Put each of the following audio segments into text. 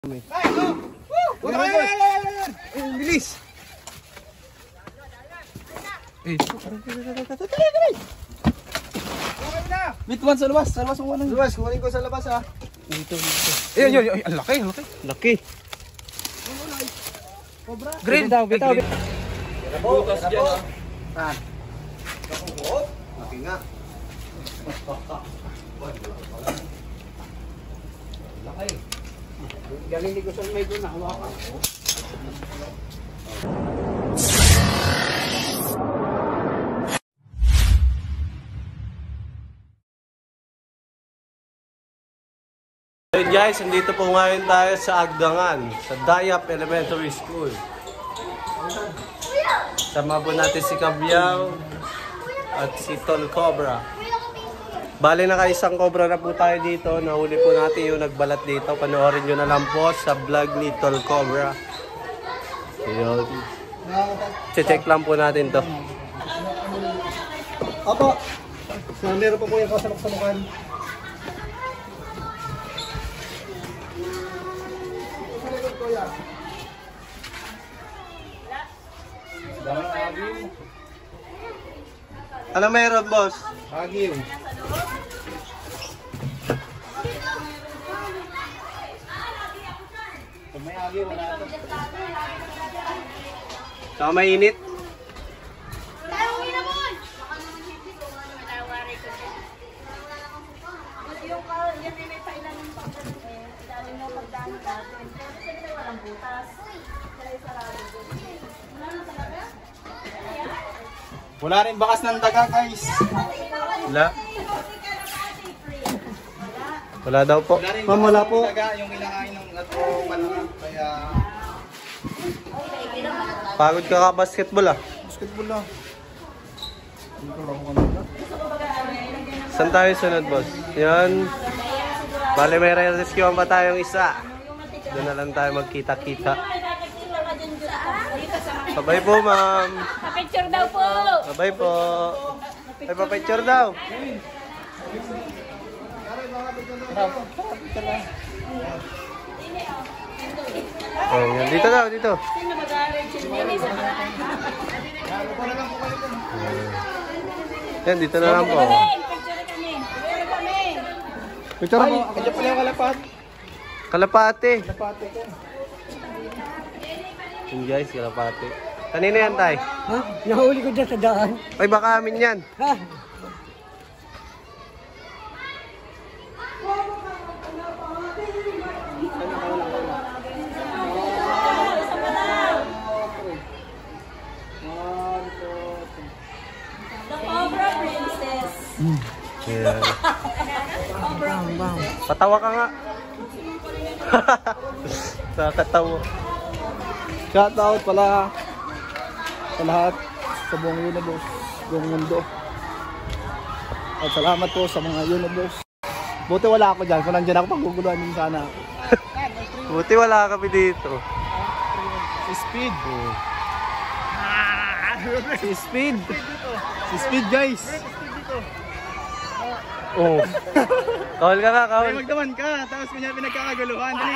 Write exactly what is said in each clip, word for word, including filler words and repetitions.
Bilis! Eh, Bit one sa labas, sa labas mo ano? Labas, kumain ko sa labas ha. Dito, dito. Eh, yun, yun, ang laki, ang laki. Laki. Green. Bitaw, bitaw. Butas dyan ah. Saan? Kapugot? Laki nga. Laki. Galing di ko sa medyo na hawakan. Hey guys, nandito po ngayon tayo sa Agdangan, sa Dayap Elementary School. Sama po natin si Kabyaw at si Tol Cobra. Bale naka-isang cobra na po tayo dito. Nahuli po natin yung nagbalat dito. Panoorin nyo na lang po sa vlog ni Tol Cobra. Ayun. Che-check lang po natin to. Opo. So, meron pa po yung kasamak-samakan. Ano meron, boss? Agiw. Kung may agiw, wala ito. Saka mainit. Wala rin bakas ng daga, guys. Wala. Wala daw po. Wala rin Ma'am, wala po. daga, yung kinakain ng ato panahon. Kaya... Pagod ka ka basketball ah. Basketball lang. Dito lang ako kanina. Saan tayo sunod, boss? Yan. Bale, may re-rescue pa tayong isa. Doon na lang tayo magkita-kita. Bye po, ma'am. Pa-picture daw po. Bye po. Ay, pa-picture daw. Oh, yan. Dito daw, dito. Sino mag-aaral si Nini sa mga? Yan, dito na lang po. Picture kami. Picture kami. Picture mo. Kaya pala yung kalapat. Kalapate. Kalapate ko. Yun guys, kalapate. Kanina yan, tay? Ha? Nahuli ko dyan sa daan. Ay, baka amin yan. Ha? The Cobra Princess. Yan. Patawa ka nga. Nakakatawa. Shout out pala sa lahat sa buong universe, buong mundo. At salamat po sa mga universe. Buti wala ako dyan. Kung nandiyan ako, paguguluhan din sana. Buti wala kami dito. Si Speed. Si Speed. Si Speed, guys. Oh. Kahol ka nga, Ay, kahol. magdaman ka. Tapos kanya pinagkakaguluhan. Dali.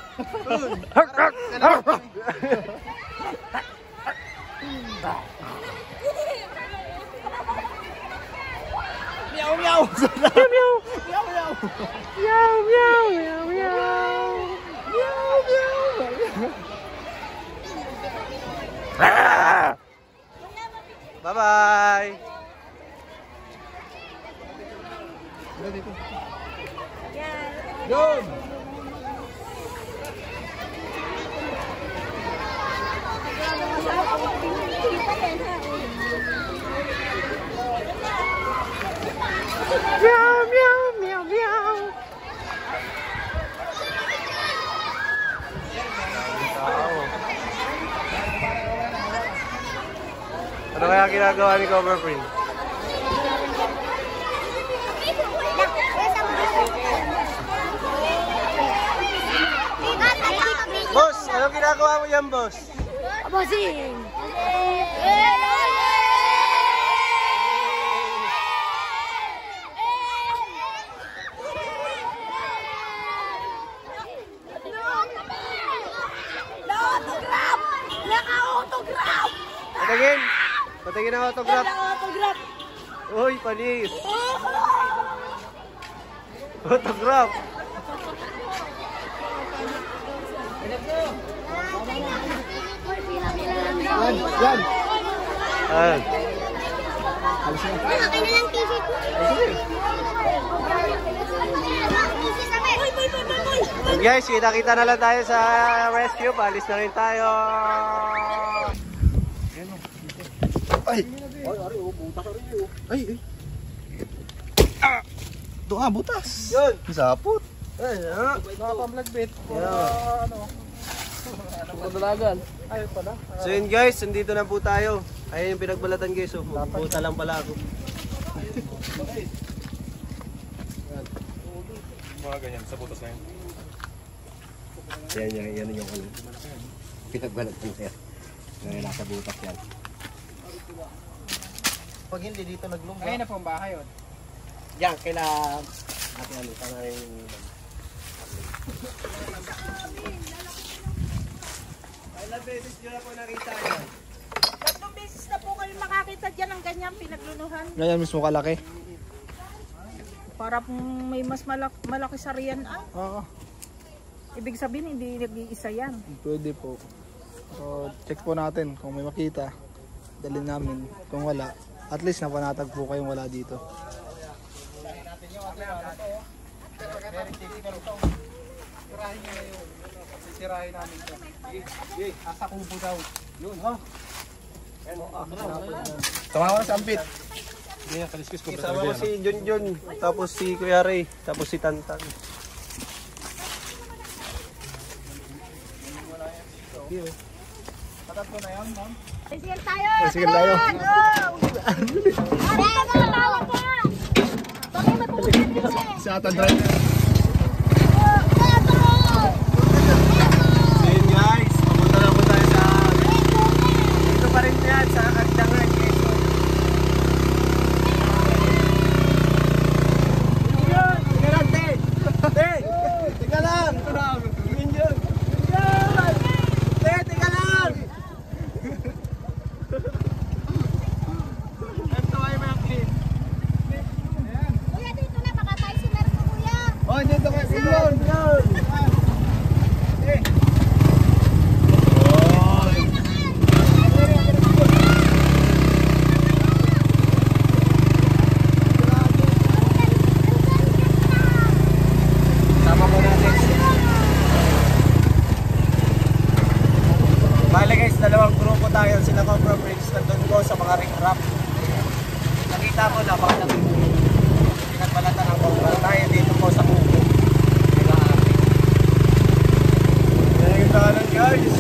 Meow meow. Meow meow. Meow meow. Meow, meow, meow, meow. Meow meow. Bye-bye. Yun. Meow, meow, meow, meow. Ano kaya ginagawa ni Cobra Prince? Boss, anong ginagawa mo yan, boss? Bossing. No! Patingin. Patingin ang autograph. Autograph. Uy, panis. Autograph. Yan, yan. Ah. Alis na. Akin na lang t-shirt mo. And guys, kita-kita na lang tayo sa rescue. Paalis na rin tayo. Ay! Ay, ay. Ah! Ito nga, butas. Yun. Sapot. Ay, ah. Mga pamlagbit. Yeah. Ano? Dalagal. Ay, pala. So yun guys, nandito na po tayo. Ayun yung pinagbalatan guys. Oh. Buta lang pala ako. Mga ganyan, sa butas na yun. Yan, yan, yan yung ano. Pinagbalatan siya. Ngayon nasa butas yan. Pag hindi dito naglungga. Ayun na po ang bahay yun. Yan, kailangan natin ano, sana yung... Ilang beses nyo na po nakita yan? Tatlong beses na po kayo makakita dyan ng ganyan pinaglunuhan. Ganyan mismo kalaki. Para pong may mas malaki, malaki sa riyan. Ah, Oo. ibig sabihin hindi nag-iisa yan. Pwede po. So, check po natin kung may makita. Dalhin namin. Kung wala, at least napanatag po kayong wala dito. Sisirahin namin ito. Sige, asa kubo daw. Yun, ha? Tumawa na sa ampit. Isama ko si John John, tapos si Kuya Ray, tapos si Tantan. Patatlo na yan, ma'am. Sige tayo. Sige tayo. Sa atan driver. So yun guys, papunta na po tayo sa... Dito pa rin yan, sa Agdangan, Quezon. Yun! Tika lang, te! Te! Tika lang! Yun yun! Yun! Te, tika lang! Ito ay mga clean. Kuya, dito na. Baka tayo sinerto, kuya. Oh, dito ka. Yun, yun. Sama po natin. Bale guys, dalawang grupo tayo. Sila Cobra Prince nandun ko sa mga ring-rap. Nakita ko na baka nang pinagbalatan ng Cobra tayo dito po sa Kubo. Yan yung tahanan guys.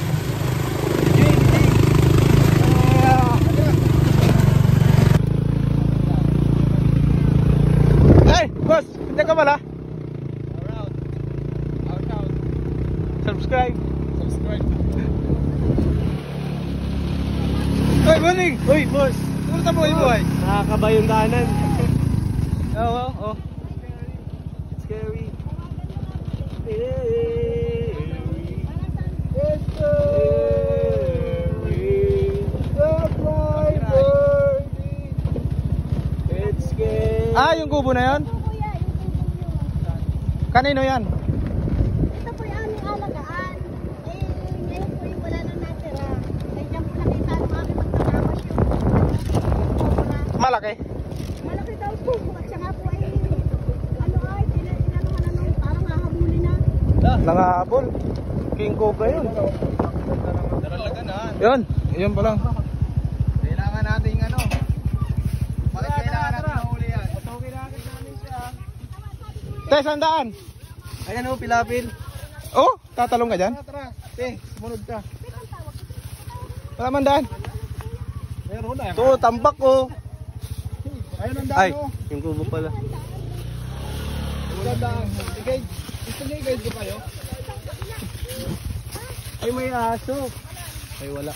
Hey, boss, hindi ka pala? Subscribe. Subscribe. Hey, morning. Uy, boss. Kumusta po yung buhay? Nakakaba yung daanan. Oo, oh, oh. It's scary. It's scary. The driver. It's scary. Ah, yung kubo na yan? Kuya, yung kubo. Kanino yan? Ito po yung aming alagaan. Eh, ngayon po yung wala nang natira. Eh, dyan po nakita ang mga magkakamas yung Malaki. malaki daw po. At saka po ay, ano ay, tinanungan na nung parang hahabulin na. Nangahabol. King Cobra yun. Yun, yun pa lang. Kailangan natin ano. Bakit kailangan natin mahuli yan? Te, sandaan. Ayan o, pilapil. Oh, tatalong ka dyan? Tara, te, sumunod ka. Wala man daan. Meron na yan. Ito, tambak ko. Ayun ang Ay, daan, oh. yung kubo pala. Ayun ang daan. I-guide. Gusto niyo i-guide ko kayo? Ay, may aso. Ay, wala.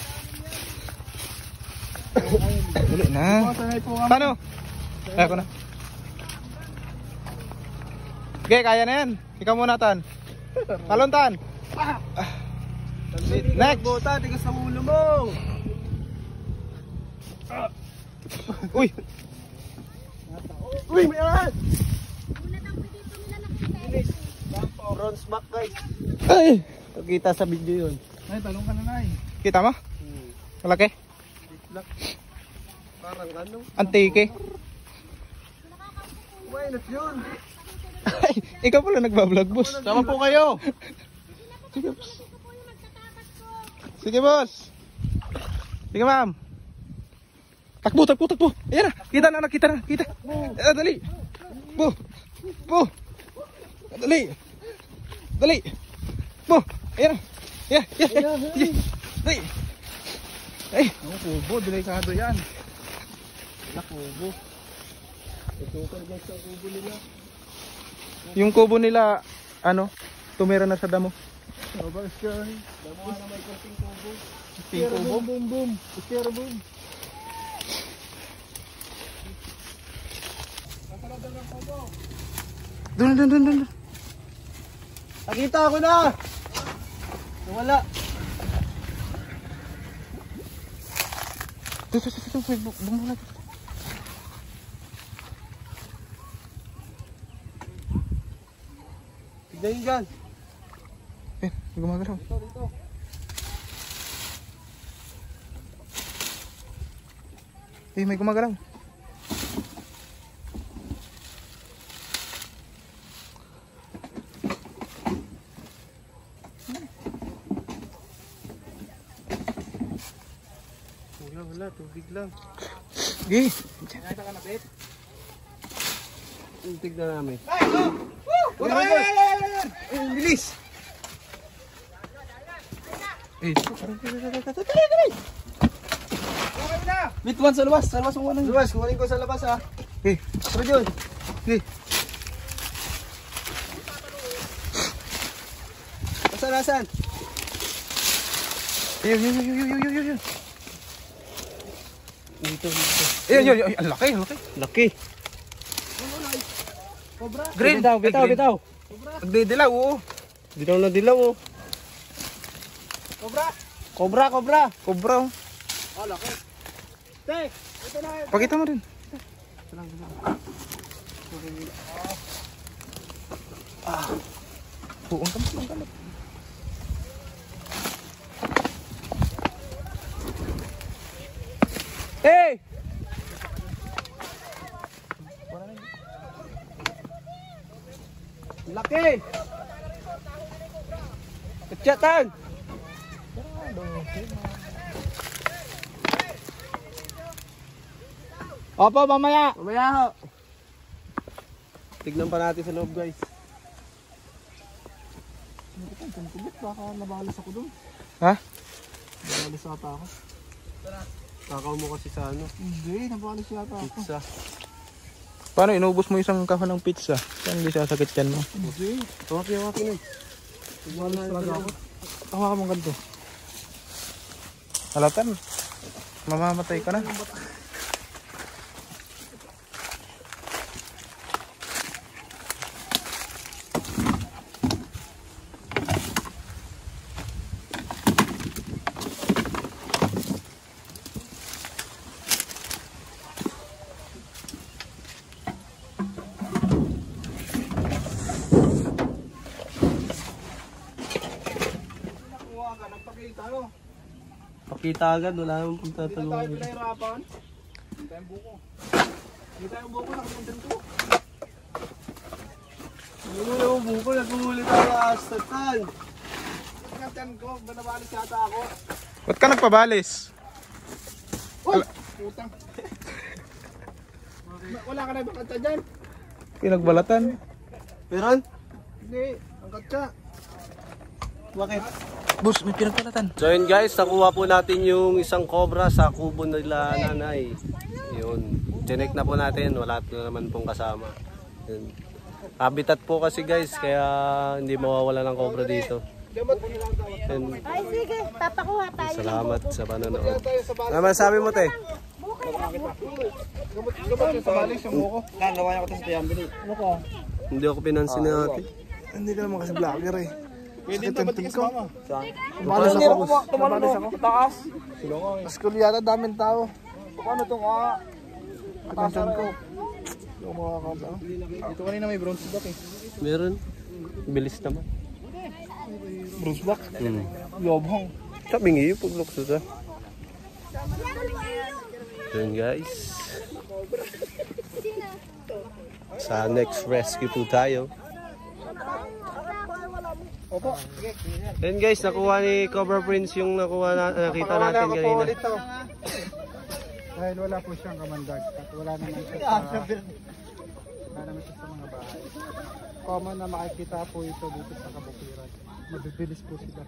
Dali na. Sanay po kami. Paano? Ay, ako na. Okay, kaya na yan. Ikaw muna, Tan. Talon, Tan. Next. Bota, tigas sa ulo mo. Uy! Uy, may angat! Bronze back guys. Ay! Pagkita sa video yun. Ay, talong ka na na eh. Kita mo? Malaki? Parang ano? Antike. Mainit yun. Ay, ikaw pala nagbablog, boss. Sama po kayo. Sige, Sige boss. Sige, ma'am. Takbo, takbo, takbo. Ayan na. Kita na, nakita na. Kita. Eh, dali. Po. Po. Dali. Dali. Po. Ayan na. Yeah, yeah, yeah. Sige. Dali. Ay. Ang kubo, delikado yan. Nakubo. Ito ka guys sa kubo nila. Yung kubo nila, ano, tumira na sa damo. Over sky. Damo na may kunting kubo. Pero boom, boom, boom. Pero boom. Doon, doon, doon, doon. Nakita ko na! Wala. Doon, doon, doon, doon. Bu- bumula. Tignan yun dyan. Eh, gumagalaw. Dito, dito. Eh, may gumagalaw. Wala, wala. Tubig lang. Sige. Tignan namin. Ay, ay, ay, ay, ay, ay. Eh, bilis. Eh, Bitwan sa labas. Sa labas mo ano. Luwas, kumain ko sa labas ha. eh, Pero yun. eh. Nasaan, nasaan? Ayun, yun, yun, yun, yun, yun, yun, yun. Dito, dito. Ayun, yun, yun. Ang laki, ang laki. Laki. Green. Bitaw, bitaw, Green. bitaw. Nagdidilaw, oo. Dilaw na dilaw oh. Cobra. Cobra, cobra. Cobra, oh. Oh, laki. Tek, ito na. Pakita mo rin. Ah. Oo, ang kamot, ang kamot. Hey! Laki! Kecatan! Opo, mamaya. Mamaya ho. Tignan pa natin sa loob guys. Baka nabalis ako dun. Ha? Nabalis ata ako. Kakaw mo kasi sa ano. Hindi, nabalis yata ako. Pizza. Paano, inubos mo isang kahon ng pizza? Saan hindi sasakit yan mo? Hindi. Tawaki, tawaki na. Nabalis talaga ako. Tawa ka mong ganito. Halatan. Mamamatay ka na. Pakita agad, wala namang Hindi pagtatulungan. tayo pinahirapan. Hindi tayong buko. Hindi tayong buko, nakapuntin ko. Ano yung buko, nag-uuli tayo astatan. Tingnan ko, ba nabalis yata ako? Ba't ka nagpabalis? Uy! Putang. Wala ka na ibang kanta dyan? Pinagbalatan. Meron? Hindi, ang katsa. Bakit? Boss, may pinagbalatan. So yun guys, nakuha po natin yung isang cobra sa kubo nila nanay. Yun. Tinek na po natin, wala na naman pong kasama. Yun. Habitat po kasi guys, kaya hindi mawawala ng cobra dito. Yun. Ay, sige, papakuha tayo. Salamat sa panonood. Ano masabi mo te? Bukay na Gamot yung sa balis yung buko. Nalawa niya ko sa tiyambili. Ano ka? Hindi ako pinansin ni ate. Hindi ka naman kasi vlogger eh. Pwede ito ba't ka mama? Tumalas ako, boss. Tumalas ako. Taas. Paskul yata, daming tao. Paano to nga? Atasan ko. Yung mga kabla. Ito kanina may bronze back eh. Meron. Bilis naman. Bronze back? Hmm. Lobhang. Sabi nga yung paglukso ta. Yun guys. Sa next rescue po tayo. Opo. Yun guys, nakuha ni Cobra Prince yung nakuha na, nakita natin kanina. Dahil wala po siyang kamandag at wala naman siya sa, wala naman siya sa mga bahay. Common na makikita po ito dito sa kabukiran. Mabibilis po sila.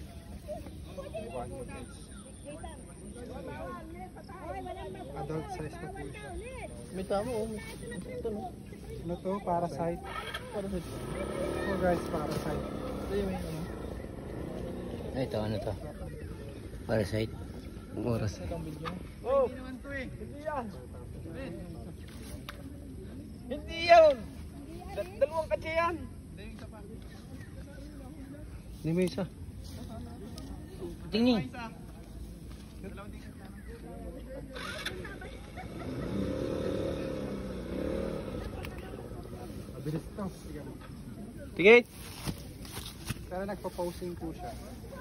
Adult size na po siya. May tama oh. Ito no. Ano to? Parasite. Parasite. Oh guys, parasite. Ito, ano to? Parasite. Oras. Oh! Hindi yan! Hindi yan! Dalawang katya yan! Hindi may isa. Tingin. Mabilis to. Tingin! Pero nagpo-posing po siya.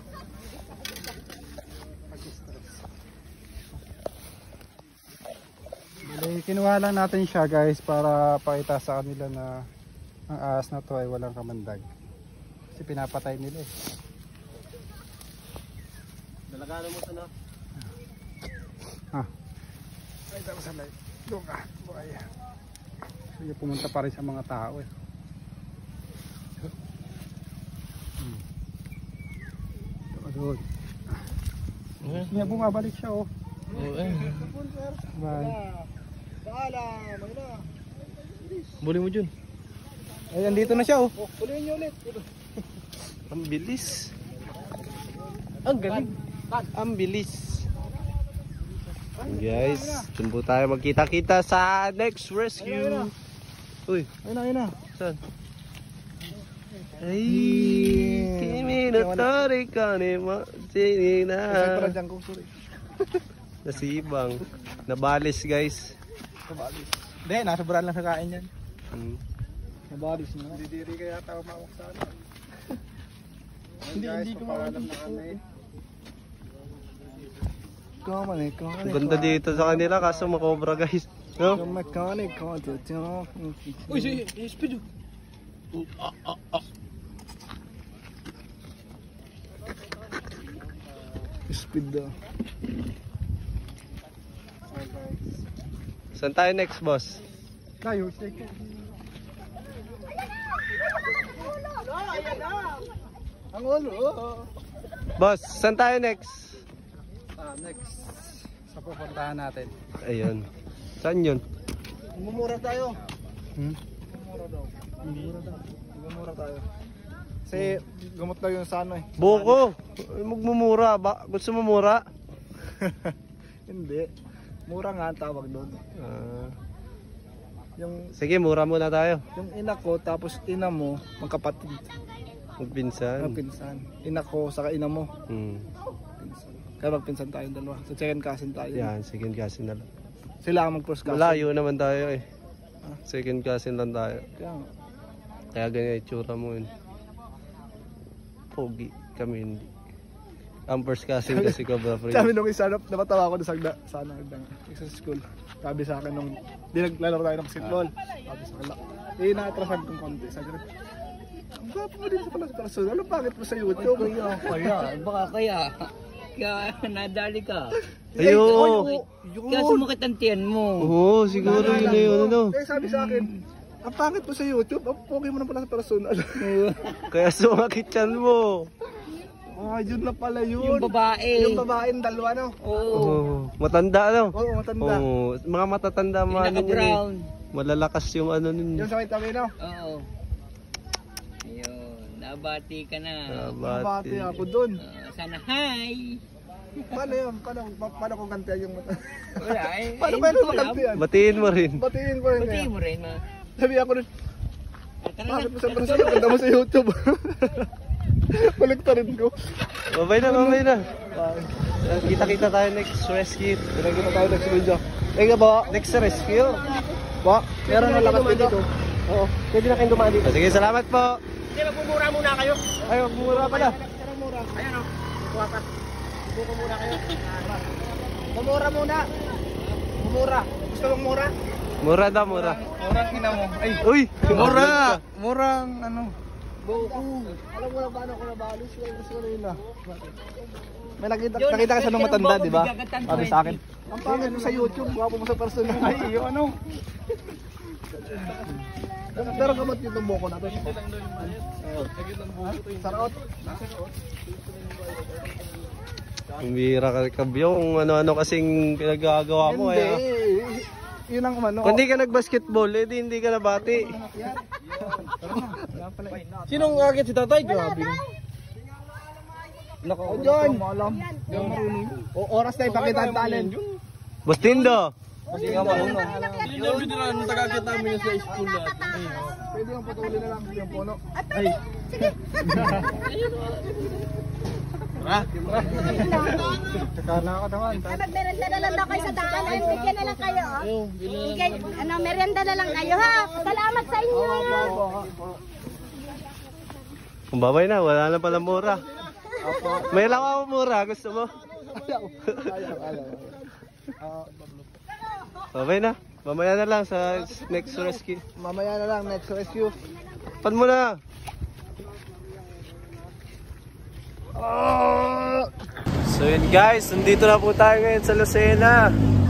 Pag-stress. Bali, kinuha lang natin siya guys para pakita sa kanila na ang ahas na to ay walang kamandag. Kasi pinapatay nila eh. Dalagano mo sana. Ah. Ay, tama sa light. Doon ka. Buhay. Sige, pumunta pa rin sa mga tao eh. Hmm. Doon. Niya bumabalik siya oh. Oo eh. Bye. Buli mo dyan. Ay, andito na siya oh. Bulihin niyo ulit. Ang bilis. Ang galing. Ang bilis. Guys, dun po tayo magkita-kita sa next rescue. Uy, Ayun na, ayun na. saan? Ay, kimi na tori ka ni ma, sini na. Kasi pala dyan ko, sorry. Nasibang. Nabalis guys. Nabalis. Hindi, nasa buran lang sa kain yan. Hmm. Nabalis na. Hindi diri kaya tao mawak sa akin. Hindi, hindi ko makalam na kami. Mechanic, Ang ganda dito sa kanila kaso makobra guys. No? mechanic, Uy, si speed. Speed daw. Saan tayo next, boss? Tayo, sige. Ang ulo, oh. Boss, saan tayo next? Ah, next. Sa pupuntahan natin. Ayun. Saan yun? Mumura tayo. Hmm? Mumura daw. Mumura daw. Mumura tayo. Kasi gamot daw yun sa ano eh. Buko! Magmumura. Ba gusto mo mura? Hindi. Mura nga ang tawag doon. Ah. Yung, Sige, mura muna tayo. yung ina ko tapos ina mo, magkapatid. Magpinsan. Magpinsan. Ina ko saka ina mo. Hmm. Pinsan. Kaya magpinsan tayo dalawa. Sa second cousin tayo. Yan, second cousin na lang. Sila ang mag-first cousin. Malayo naman tayo eh. Second cousin lang tayo. Kaya nga. Kaya ganyan itsura mo yun. Pogi. Kami hindi. Ang first cousin kasi Cobra Prince. Sabi nung isa, napatawa ako sa sagda, sa ano, sa school. Sabi sa akin nung, di naglalaro tayo ng basketball. Sabi sa akin, eh, nakatrasan kong konti. Sabi rin, ang gwapo mo din sa pala sa person. Ano pangit mo sa YouTube? Kaya, kaya, baka kaya. Kaya nadali ka. Ayo! Kaya sumakit ang tiyan mo. Oo, siguro yun na yun. Ano? Eh, sabi sa akin, ang pangit mo sa YouTube, ang pogi mo na pala sa personal. Kaya sumakit yan mo. Oh, yun na pala yun. Yung babae. Yung babae ng dalawa, no? Oo. Oh, matanda ano? Oo, matanda. Oh, mga matatanda Yung mga ano yun eh. naka-brown. Malalakas yung ano nun. Yung sa may tabi, no? Oo. Ayun, nabati ka na. Nabati. Nabati ako dun. Uh, sana hi. Paano yun? Paano, pa- paano kung gantihan yung mata? Wala eh. Paano eh, paano hindi ko alam. magantihan? Batiin mo rin. Batiin ko rin Batiin kaya. mo rin ma. Sabi ako rin, Ah, tara bakit na. mo sa personal? Ganda mo sa YouTube. Balik ta rin ko. Babay na, babay na. Kita-kita tayo next rescue. Pinagkita tayo next video. Eh nga ba? Next rescue. Ba? Meron na labas dito. Oo. Pwede na kayong dumaan dito. Sige, salamat po. Hindi, magmumura muna kayo. Ay, magmumura pala. Ayan o. Buwapat. Buko muna kayo. Mumura muna. Mumura. Gusto mong mura? Mura daw, mura. Murang ina mo. Ay. Uy, mura. Murang ano. Buko. Alam mo lang paano ko nabalis. Gusto ko na. May nakita, nakita ka sa nung matanda, di ba? Sabi sa akin. Ang pangit mo sa YouTube, guwapo mo sa personal. Ay, yung ano. Pero kamot yung tumboko na to. Sarot. Umbira ka, Kabyo, kung ano-ano kasing pinagagawa mo. Hindi. Kaya. Yun ang ano. Kung hindi ka nag-basketball, eh di hindi ka nabati. Sinong agad si tatay? Grabe. Nako, John. Alam. O oras na ipakita ang talent. Bustindo. Kasi nga marunong. Yung video na tagakita namin sa school natin. Pwede yung patuloy na lang yung puno. Ay. Ha? Kakala ka naman. Ay, magmerenda na lang daw kayo sa daanan. Bigyan na lang kayo, oh. Bigyan, ano, merenda na lang kayo, ha? Salamat sa inyo. Kung babay na, wala na pala mura. May lang ako mura, gusto mo? Babay na, mamaya na lang sa next rescue. Mamaya na lang, next rescue. Pan mo na! So yun guys, nandito na po tayo ngayon sa Lucena.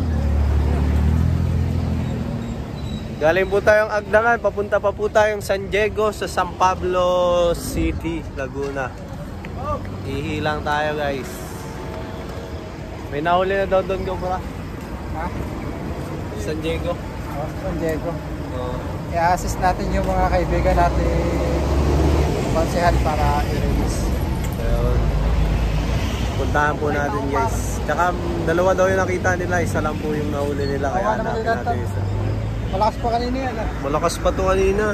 Galing po tayong Agdangan, papunta pa po tayong San Diego sa San Pablo City, Laguna. Ihilang tayo guys. May nahuli na daw doon ko pala. Ha? San Diego. Oh, San Diego. Oo. I-assist natin yung mga kaibigan natin konsehan para i-release. Ayun. Puntahan po natin guys. Tsaka dalawa daw yung nakita nila, isa lang po yung nahuli nila. Kaya Awa naman hanapin nila natin to. isa. Malakas pa kanina yan, ah. Malakas pa to kanina.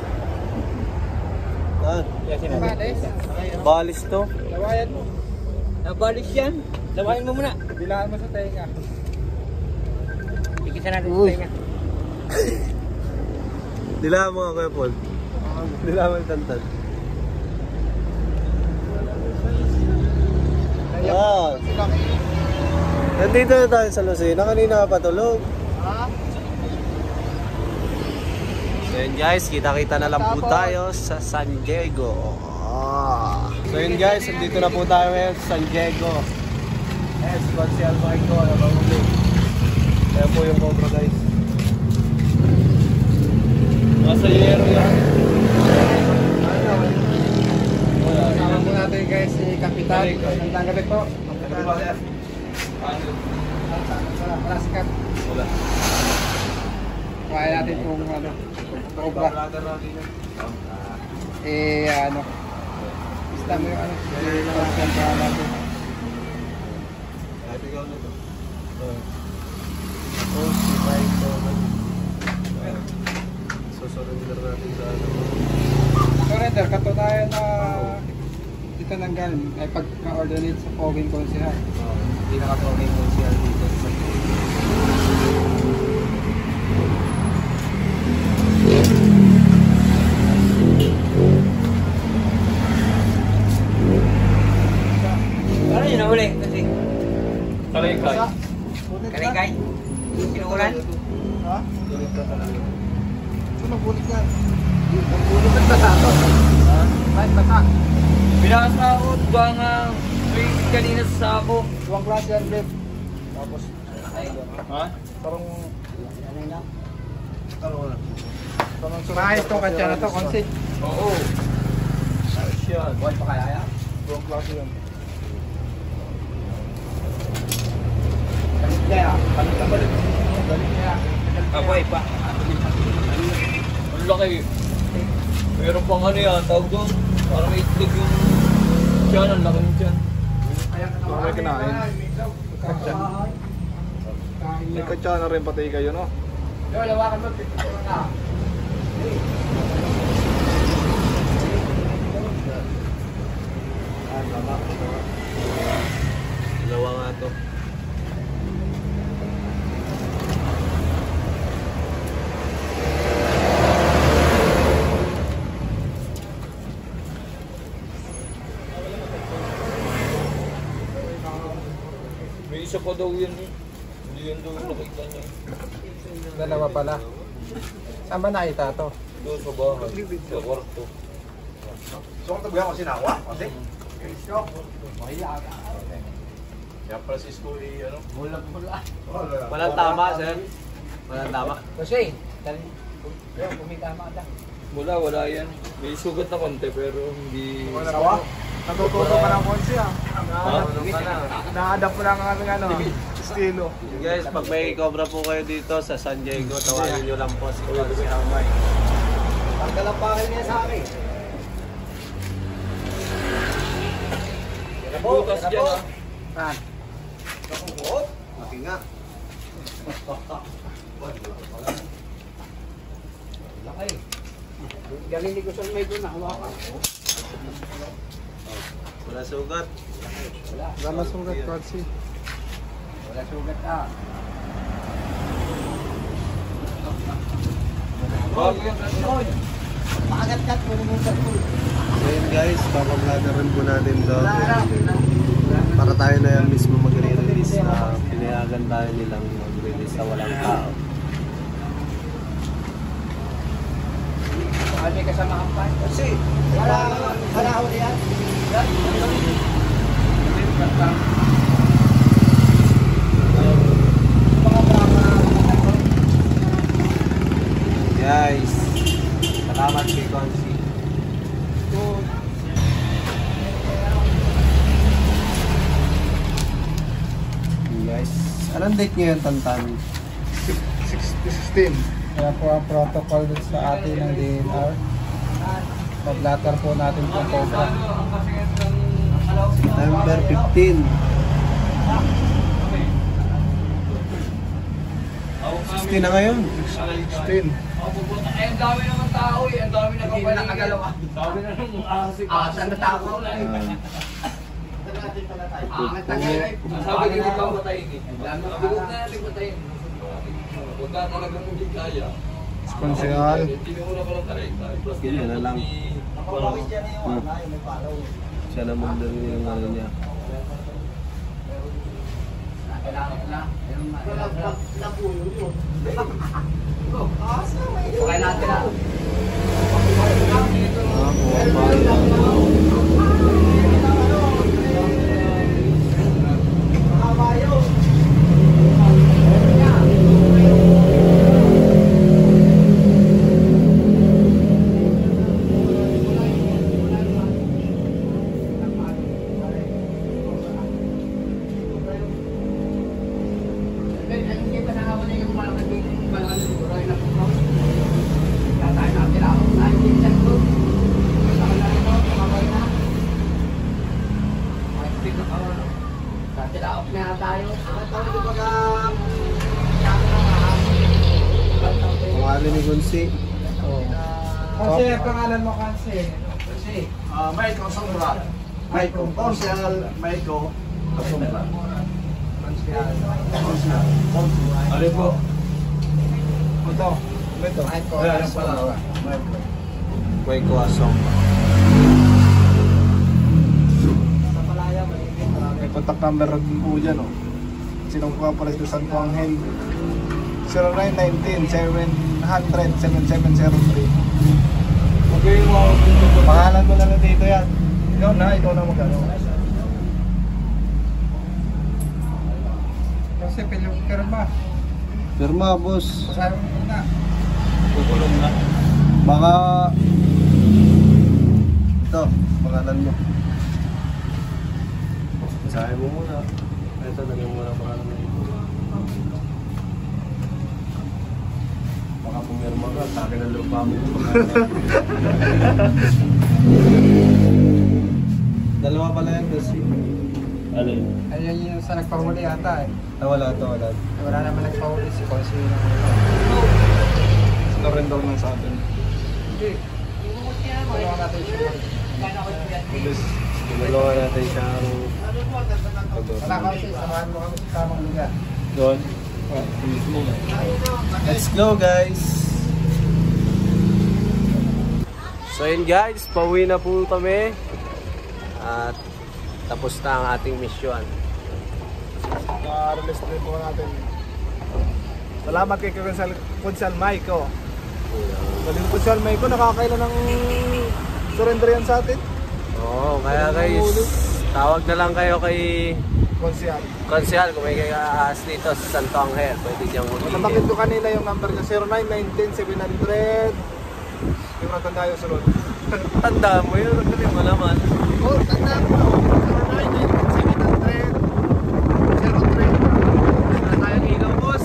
Ah, Balis. balis to. Lawayan mo. Nabalis yan. Lawain mo muna. Bilaan mo sa tenga. Tikisan natin sa tenga. Dilaan mo nga Kuya Paul. Dilaan mo yung tantad. Ah. Nandito na tayo sa Lucena. Kanina ka patulog. So yun guys, kita-kita na lang po tayo sa San Diego. Ah. So yun guys, nandito na po tayo ngayon sa San Diego. Yes, Consial Marco. Kaya po yung Cobra guys. Nasa yero yan. Kasama po natin guys si Kapitan. Magandang gabi po. Wala sikat. Wala. Kaya natin kung ano. Cobra. Eh ano. Basta mo yung ano. Konsentrahan natin. Tapos, si Mike Coleman. Susurrender natin sa ano. Surrender, kato tayo na dito nang galing. Ay pagka-ordinate sa Poging Konsehan. Hindi nakapagin ko siya dito sa Ano yun nahuli? Kasi Kalengkay. kalingkay. Sinuulan. Ha? Ito nagbulit yan. Nagbulit at basa to. Kahit basa. Binasahod ba nga may kanina sa sako? Tuwang klase yan, Bev. Tapos, Ha? parang, ano na? Ano na? Parang maayos tong katsa na to, konsi. Oo. Ayos yan. Buhay pa kaya yan? Tuwang klase yan. Balik kaya, balik ka balik. Balik kaya. Apoy pa. Ang laki. Meron pang ano yan, tawag doon. Parang itlog yung tiyan, ang laki ng tiyan. Kung may kinain. Katsa. May katsa na rin pati kayo, no? Dalawa nga to. May isa pa daw yun eh. Hindi yun daw nakita niya. Dalawa pala. Saan ba nakita to? Doon sa bahay. Sa kwarto. So, kung tabi ako sinawa, kasi? Kaya Francisco, eh, ano? Walang tama, sir. Walang tama. Kasi, pumitama ka. Wala, wala yan. May sugat na konti pero hindi... Sawa? Natututo ka ng konsi ah. Ha? Na-adapt mo lang ang aming ano, estilo. Guys, pag may cobra po kayo dito sa San Diego, tawagin nyo lang po si Consi Amay. Pagkalapakan niya sa akin. Bukas dyan ah. Saan? Laki nga. Laki. Galing ni Kusol may doon, hawakan. Wala sugat. Wala masugat, Konsi. Wala sugat ah. Pakagat-gat mo naman sa pool. So yun guys, papabladaran po natin to. Para tayo na yan mismo mag-release na pinayagan tayo nilang mag-release sa walang tao. Bakit may kasama kang pa? Kasi, wala, wala ako yan. Guys, salamat kay Consi. Guys, anong date nyo yung Tantan? sixteen. Kaya po ang protocol dun sa atin ng D N R. Pag-latter po natin itong cobra. September fifteen. sixteen na ngayon. sixteen. Ay, ang dami naman tao eh. Ang dami na kapalingin. Sabi na nung ahasik. Asan na tao? Sabi ko hindi pa patayin eh. Bigot na natin patayin. Huwag ka talaga kung hindi kaya. Konsehal. Hindi mo na palang taray. Ganyan na lang. Hmm. Siya naman daw yung ano niya. Okay natin na. Ah, kuha pangalan ni Gunsi. Kasi ang pangalan mo kasi. Kasi. Ah, Michael Sombra. Michael Konsehal, Michael Sombra. Ano po? Ito. Ito. Michael Sombra. May kuwasong. May contact number po dyan, oh. Sinong po pala ito San Juan zero nine one nine seven hundred seven seven zero three. Okay, wow. Pangalan mo na lang dito yan. Ikaw na, ikaw na magano. Kasi pirma. Pirma, boss. Sabi mo muna. Kukulong na. Baka... Ito, pangalan mo. Basahin mo muna. Ito, lagyan mo na pangalan mo. Baka pumirma ka, sa akin ang lupa mo. Dalawa pala yan kasi. Ano yun? Ayun yung sa nagpahuli ata eh. Ah, wala to, wala. Wala naman nagpahuli si Konsi. Sino rin daw lang sa atin. Hindi. Tulungan natin siya. Bilis. Tulungan natin siyang Samahan mo kami sa tamang lugar. doon. Let's go guys! So yun guys, pauwi na po kami. At tapos na ang ating mission. Na-release din po natin. Salamat kay Kunsal, Kunsal Maiko. Galing Kunsal Maiko, nakakailan ng surrender yan sa atin. Oo, kaya guys, tawag na lang kayo kay Kunsal. Konsyal kung may kaya dito sa Santo Angel. Pwede diyang Nabanggit hulihin. ko kanila yung number niya, zero nine one nine seven hundred. Yung natanda yung sunod. Tanda mo yun, hindi mo naman. Oh, tanda ko. zero nine one nine seven hundred. zero three. Wala tayong ilaw, boss.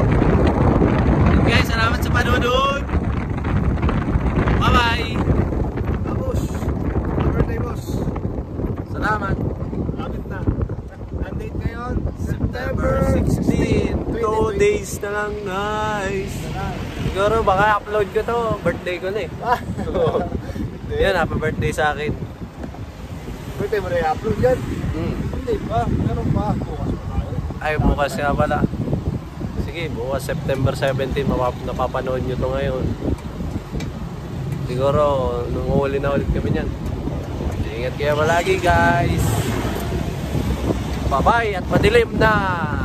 Guys, salamat sa panonood. Bye-bye. Tapos, birthday boss. Salamat. Lapit na. Ang date ngayon, September sixteen. Two days na lang, guys. Siguro baka upload ko to. Birthday ko na eh. Ah, Yan, happy birthday sa akin. birthday mo na i-upload yan. Hmm. Hindi pa, meron pa. Bukas pa tayo. Ay, bukas nga pala. Sige, bukas September seventeen, mapap- napapanood nyo to ngayon. Siguro, nung huli na ulit kami niyan. Ingat kayo palagi, guys. Bye-bye at madilim na!